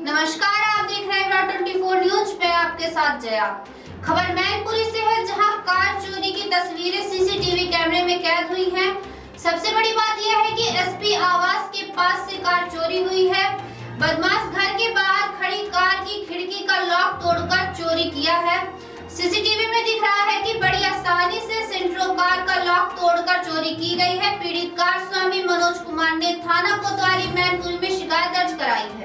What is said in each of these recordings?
नमस्कार, आप देख रहे हैं Ra24 न्यूज। मैं आपके साथ जया। खबर मैनपुरी से है, जहां कार चोरी की तस्वीरें सीसीटीवी कैमरे में कैद हुई हैं। सबसे बड़ी बात यह है कि एसपी आवास के पास से कार चोरी हुई है। बदमाश घर के बाहर खड़ी कार की खिड़की का लॉक तोड़कर चोरी किया है। सीसीटीवी में दिख रहा है कि बड़ी आसानी से सेंट्रो कार का लॉक तोड़कर चोरी की गई है। पीड़ित कार स्वामी मनोज कुमार ने थाना कोतवाली मैनपुरी में शिकायत दर्ज कराई है।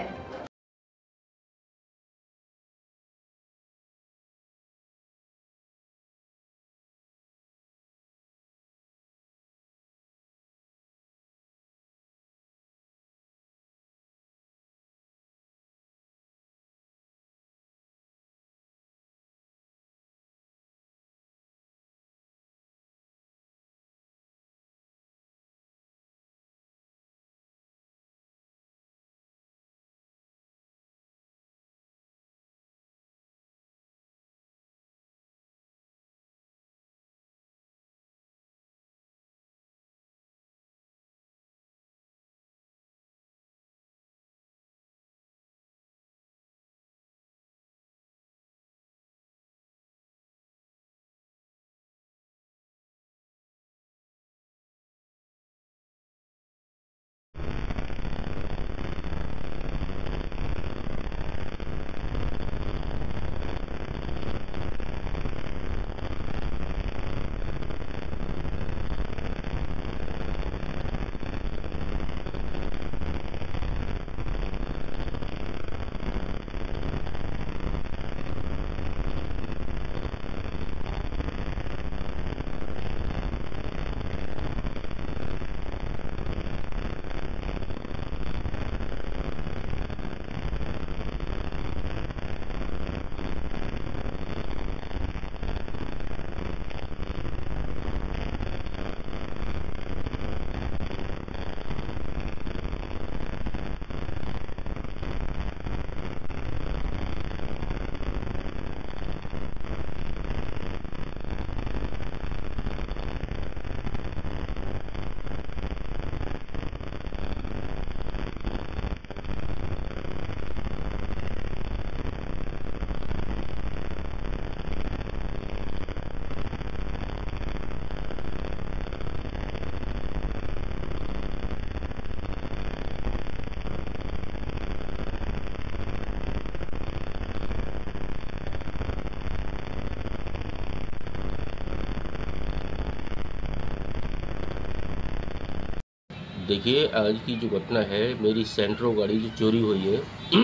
देखिए, आज की जो घटना है, मेरी सेंट्रो गाड़ी जो चोरी हुई है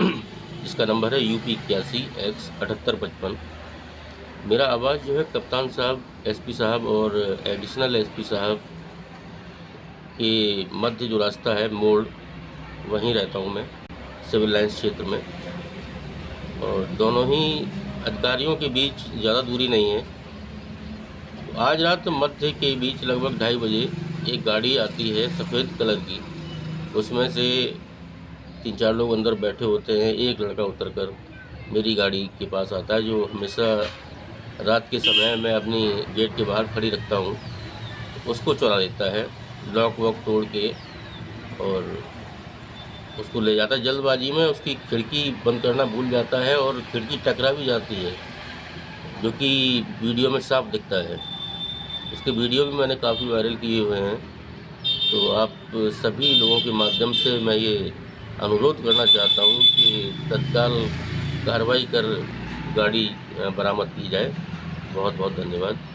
जिसका नंबर है UP 81X 7855। मेरा आवाज़ जो है कप्तान साहब, SP साहब और एडिशनल SP साहब के मध्य जो रास्ता है मोड़, वहीं रहता हूँ मैं, सिविल लाइन्स क्षेत्र में। और दोनों ही अधिकारियों के बीच ज़्यादा दूरी नहीं है। आज रात मध्य के बीच लगभग 2:30 बजे एक गाड़ी आती है सफ़ेद कलर की। उसमें से 3-4 लोग अंदर बैठे होते हैं। एक लड़का उतरकर मेरी गाड़ी के पास आता है, जो हमेशा रात के समय मैं अपनी गेट के बाहर खड़ी रखता हूँ। उसको चुरा लेता है, लॉक वॉक तोड़ के, और उसको ले जाता है। जल्दबाजी में उसकी खिड़की बंद करना भूल जाता है और खिड़की टकरा भी जाती है, जो कि वीडियो में साफ दिखता है। उसके वीडियो भी मैंने काफ़ी वायरल किए हुए हैं। तो आप सभी लोगों के माध्यम से मैं ये अनुरोध करना चाहता हूँ कि तत्काल कार्रवाई कर गाड़ी बरामद की जाए। बहुत बहुत धन्यवाद।